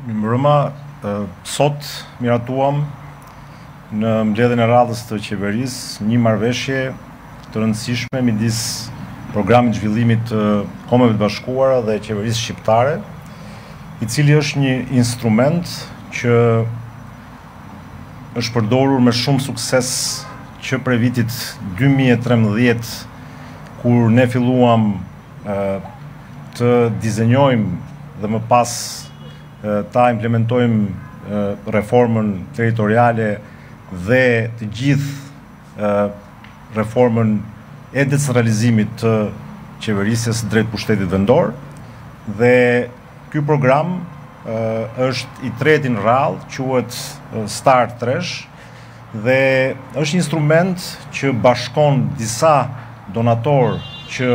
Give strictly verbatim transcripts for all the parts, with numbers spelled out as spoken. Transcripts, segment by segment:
Mbrëma, sot miratuam në mbledhjen e radhës të qeverisë një marrëveshje të rëndësishme midis programit zhvillimit të Kombeve të Bashkuara dhe qeverisë shqiptare, i cili është një instrument që është përdorur me shumë sukses që prej vitit dy mijë e trembëdhjetë, kur ne filluam të dizenjojmë dhe më pas ta implementojmë reformën territoriale dhe të gjithë reformën e decentralizimit të qeverisjes drejt pushtetit vendor. Dhe ky program është i treti në radhë, quhet Start Tresh, dhe është një instrument që bashkon disa donatorë që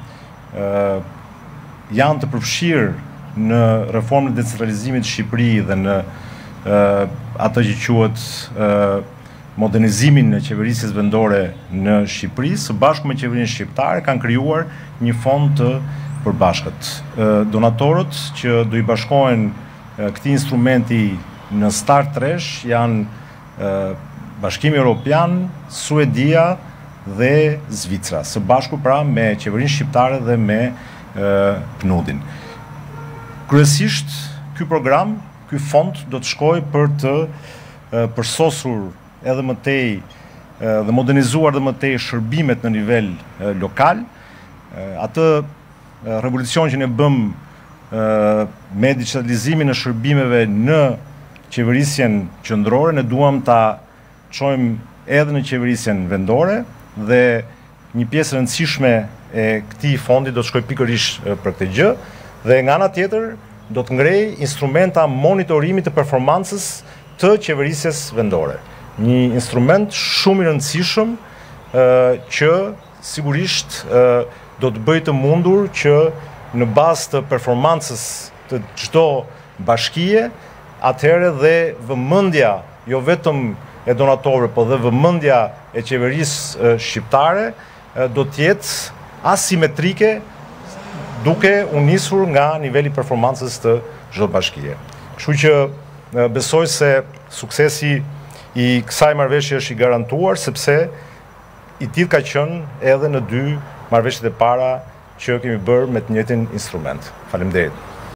janë të përfshirë në reformën e decentralizimit të Shqipërisë dhe në atë që quhet modernizimin e qeverisjes vendore në Shqipëri, së bashku me qeverinë shqiptare kanë krijuar një fond të përbashkët. Donatorët që do i bashkohen këtij instrumenti në Start Tresh janë Bashkimi Evropian, Suedia dhe Zvicra, së bashku pra me qeverinë shqiptare dhe me P N U D-in. Kryesisht, ky program, ky fond do të shkojë për të përsosur edhe më tej dhe modernizuar edhe më tej shërbimet në nivel lokal. Atë revolucion që ne bëm me digitalizimin e shërbimeve në qeverisjen qendrore, ne duam ta çojmë edhe në qeverisjen vendore, dhe një pjesë e rëndësishme e këtij fondi do të shkojë pikërisht për këtë gjë, dhe nga ana tjetër do të ngrej instrumenta monitorimit të performancës të qeverisjes vendore. Një instrument shumë i rëndësishëm që sigurisht do të bëjë të mundur që në bazë të performancës të çdo bashkie, atëherë dhe vëmendja jo vetëm e donatorëve, por dhe vëmendja e qeverisë shqiptare do të jetë asimetrike, duke u nisur nga niveli performancës të çdo bashkie. Kështu që besoj se suksesi i kësaj marrëveshje është i garantuar, sepse i tillë ka qenë edhe në dy marrëveshjet e para që kemi bërë me të njëjtin instrument. Faleminderit.